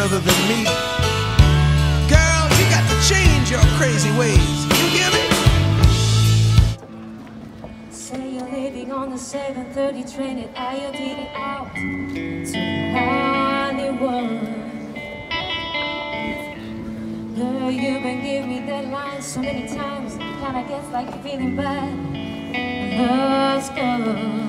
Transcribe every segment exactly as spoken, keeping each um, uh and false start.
other than me. Girl, you got to change your crazy ways. You hear me? Say you're leaving on the seven thirty train and I did it out to Hollywood. Girl, you've been giving me that line so many times, kinda gets like you're feeling bad. Let's go.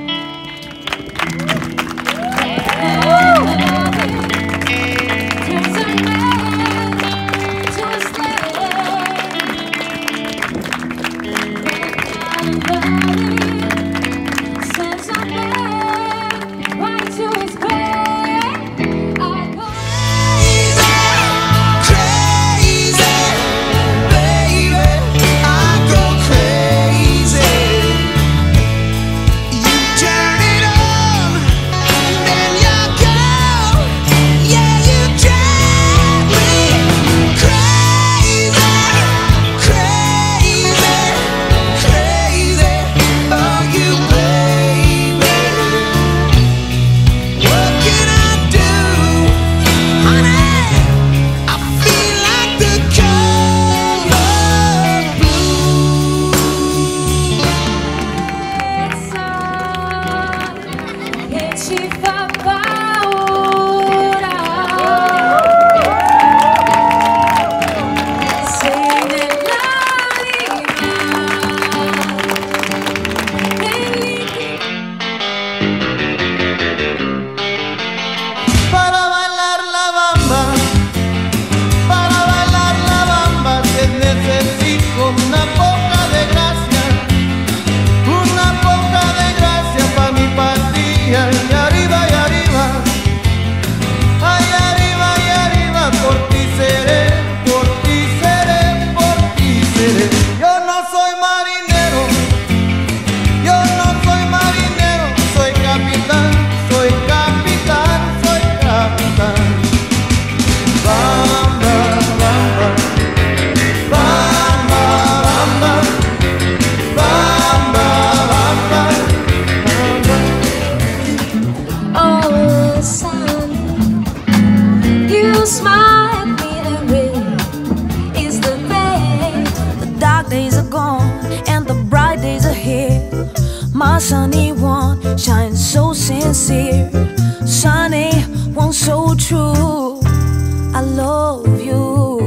My sunny one shines so sincere, sunny one so true. I love you,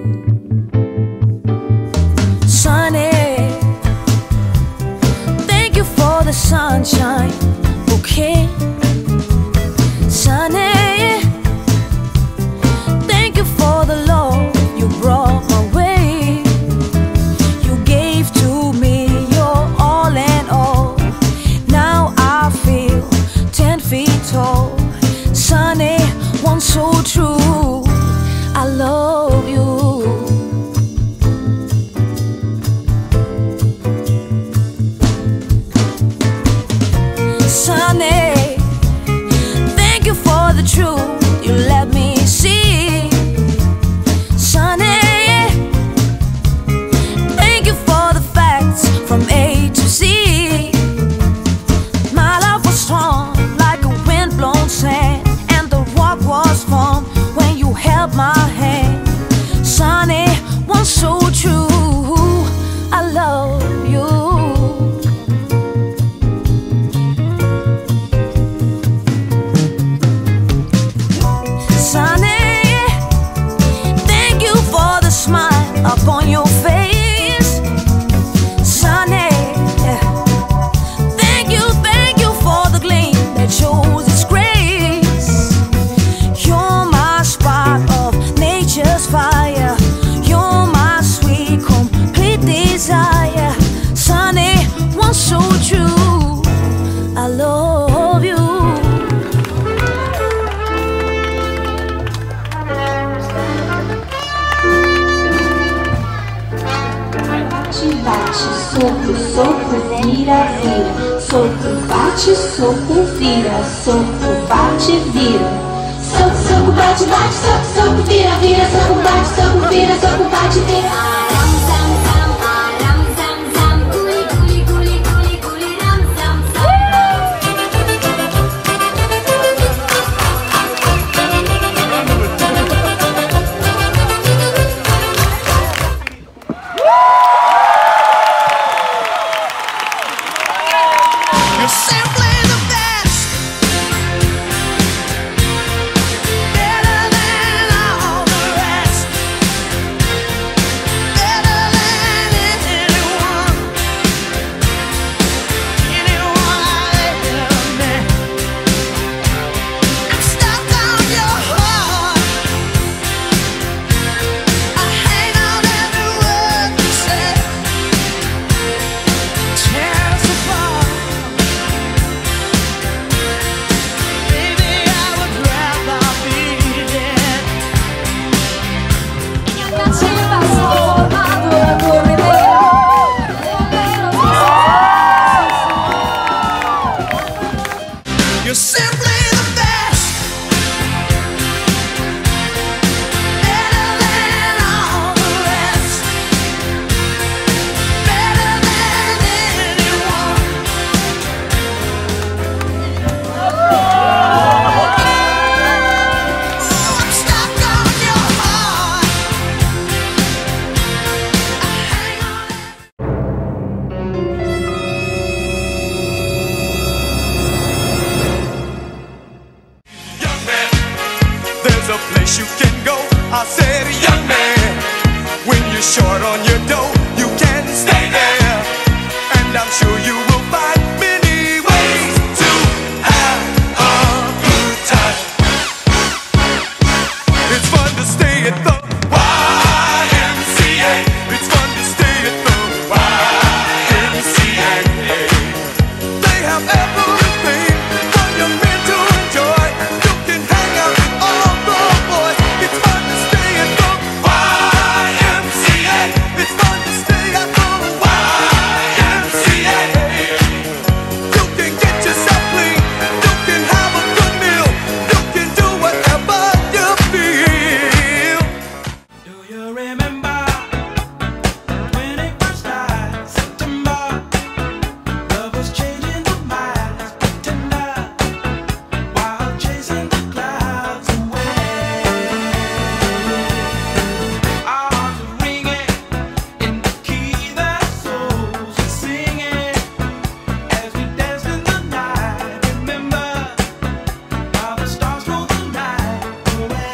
sunny. Thank you for the sunshine, okay, sunny. Thank you for the love you brought my way. You gave to me your all and all. Now I feel ten feet tall, sunny, one so true. I love you. Sunny, thank you for the truth you let me see. Sunny, thank you for the facts from A to Z. My love was strong like a wind-blown sand, and the rock was formed when you held my hand. Sunny, one so true. I love you. Sunny, thank you for the smile upon your face. Sunny, thank you, thank you for the gleam that shows its grace. You're my spark of nature's fire. You're my sweet, complete desire. Sunny, one so true. I love you. Bate, soco, soco, vira, vira. Soco, bate, soco, vira. Soco, bate, vira. Soco, soco, bate, bate, soco, soco, vira, vira. Soco, bate, soco, vira. Soco, bate, vira. Aram, zam, zam, aram, zam, zam. Guli, guli, guli, guli, guli, ram, zam, zam. go. I said, young man, when you're short on your dough, you can stay there, and I'm sure you will find many ways to have a good time. It's fun to stay at the Y M C A. It's fun to stay at the Y M C A. They have everything for young men to enjoy. You can hang out with all the boys. It's fun to stay at the Y M C A. It's fun to stay at the Y M C A. You can get yourself clean. You can have a good meal. You can do whatever you feel. Do you remember twenty-first night, September? Love was changing the minds, tender, while chasing the clouds away. Our hearts were ringing in the key that souls were singing as we danced in the night. Remember how the stars rolled the night away.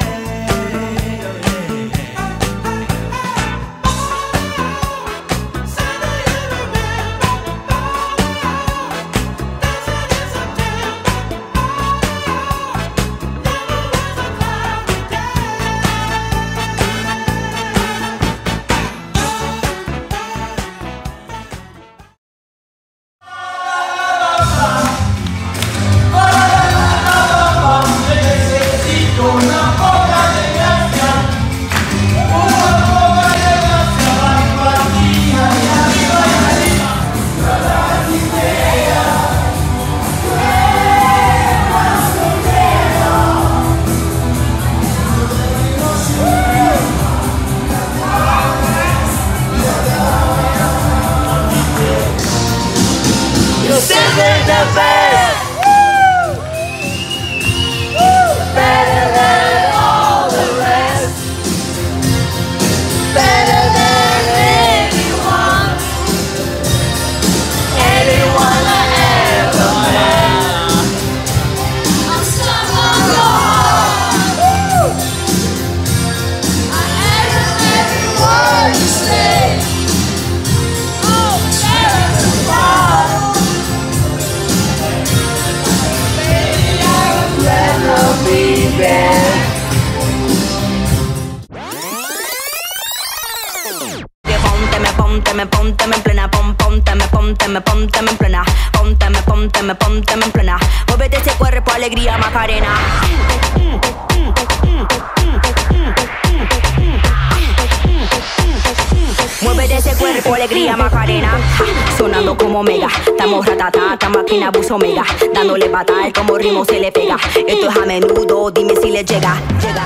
Pónteme, pónteme en plena, pon, pónteme, pónteme, pónteme en plena, pónteme, pónteme, pónteme en plena. Muévete ese cuerpo, alegría, Macarena. Muévete ese cuerpo, alegría, Macarena. Sonando como mega, estamos ratata, esta máquina buzo mega. Dándole patada, como ritmo se le pega. Esto es a menudo, dime si le llega, llega.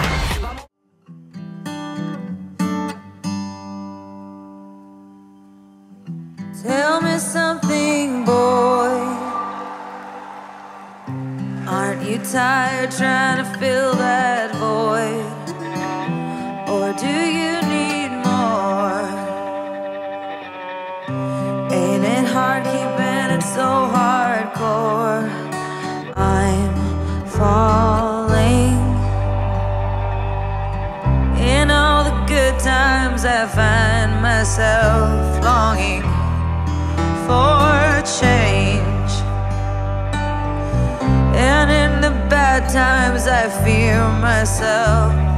Tell me something, boy. Aren't you tired trying to fill that void? Or do you need more? Ain't it hard keeping it so hardcore? I'm falling. In all the good times I find myself longing for change, and in the bad times I fear myself.